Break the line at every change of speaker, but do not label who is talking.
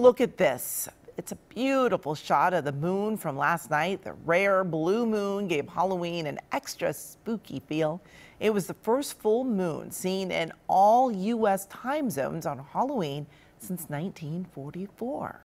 look at this. It's a beautiful shot of the moon from last night. The rare blue moon gave Halloween an extra spooky feel. It was the first full moon seen in all U.S. time zones on Halloween since 1944.